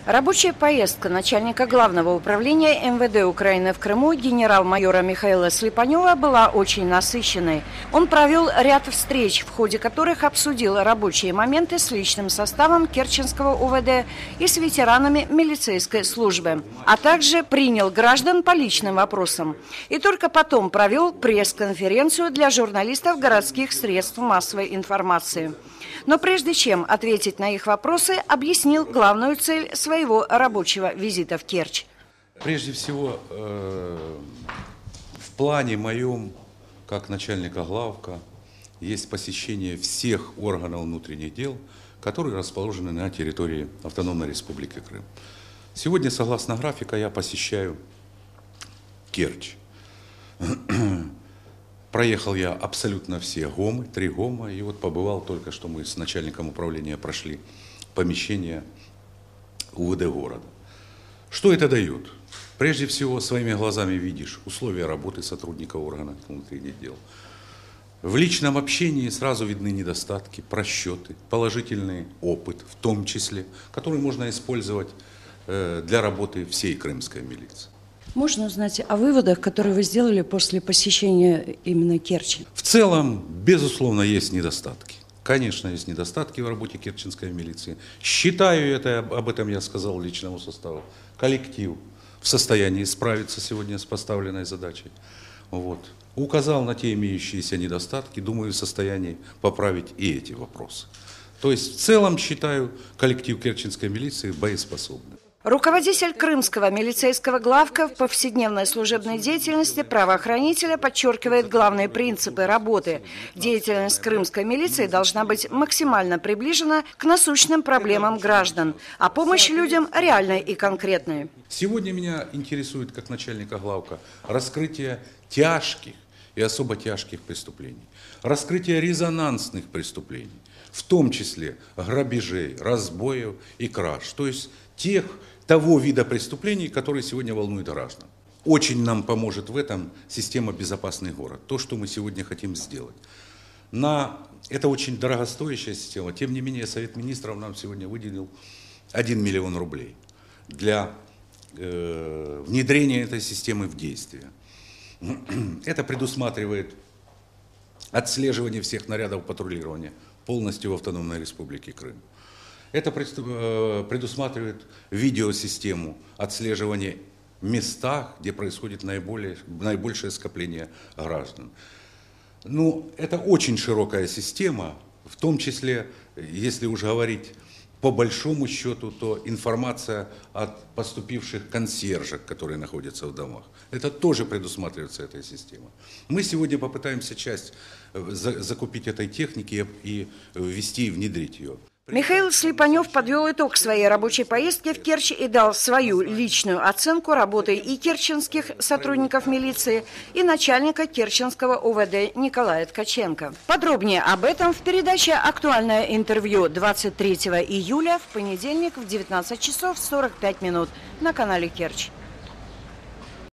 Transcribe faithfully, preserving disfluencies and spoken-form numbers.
Рабочая поездка начальника Главного управления эм вэ дэ Украины в Крыму генерал-майора Михаила Слепанева была очень насыщенной. Он провел ряд встреч, в ходе которых обсудил рабочие моменты с личным составом Керченского у вэ дэ и с ветеранами милицейской службы, а также принял граждан по личным вопросам. И только потом провел пресс-конференцию для журналистов городских средств массовой информации. Но прежде чем ответить на их вопросы, объяснил главную цель своего рабочего визита в Керчь. Прежде всего, в плане моем, как начальника главка, есть посещение всех органов внутренних дел, которые расположены на территории Автономной Республики Крым. Сегодня, согласно графика, я посещаю Керчь. Проехал я абсолютно все ГОМы, три ГОМа, и вот побывал только что мы с начальником управления прошли помещение у вэ дэ города. Что это дает? Прежде всего, своими глазами видишь условия работы сотрудника органов внутренних дел. В личном общении сразу видны недостатки, просчеты, положительный опыт, в том числе, который можно использовать для работы всей крымской милиции. Можно узнать о выводах, которые вы сделали после посещения именно Керчи? В целом, безусловно, есть недостатки. Конечно, есть недостатки в работе керченской милиции. Считаю, это, об этом я сказал личному составу, коллектив в состоянии справиться сегодня с поставленной задачей. Вот. Указал на те имеющиеся недостатки, думаю, в состоянии поправить и эти вопросы. То есть, в целом, считаю, коллектив керченской милиции боеспособным. Руководитель крымского милицейского главка в повседневной служебной деятельности правоохранителя подчеркивает главные принципы работы. Деятельность крымской милиции должна быть максимально приближена к насущным проблемам граждан, а помощь людям реальной и конкретной. Сегодня меня интересует, как начальника главка, раскрытие тяжких и особо тяжких преступлений, раскрытие резонансных преступлений, в том числе грабежей, разбоев и краж, то есть тех, того вида преступлений, которые сегодня волнуют граждан. Очень нам поможет в этом система «Безопасный город», то, что мы сегодня хотим сделать. На... Это очень дорогостоящая система, тем не менее Совет Министров нам сегодня выделил один миллион рублей для э, внедрения этой системы в действие. Это предусматривает отслеживание всех нарядов патрулирования полностью в Автономной Республике Крым. Это предусматривает видеосистему отслеживания в местах, где происходит наиболее, наибольшее скопление граждан. Ну, это очень широкая система, в том числе, если уж говорить по большому счету, то информация от поступивших консьержек, которые находятся в домах. Это тоже предусматривается этой системой. Мы сегодня попытаемся часть закупить этой техники и ввести и внедрить ее. Михаил Слепанев подвел итог своей рабочей поездки в Керчь и дал свою личную оценку работы и керченских сотрудников милиции, и начальника Керченского у вэ дэ Николая Ткаченко. Подробнее об этом в передаче «Актуальное интервью» двадцать третьего июля в понедельник в девятнадцать часов сорок пять минут на канале Керчь.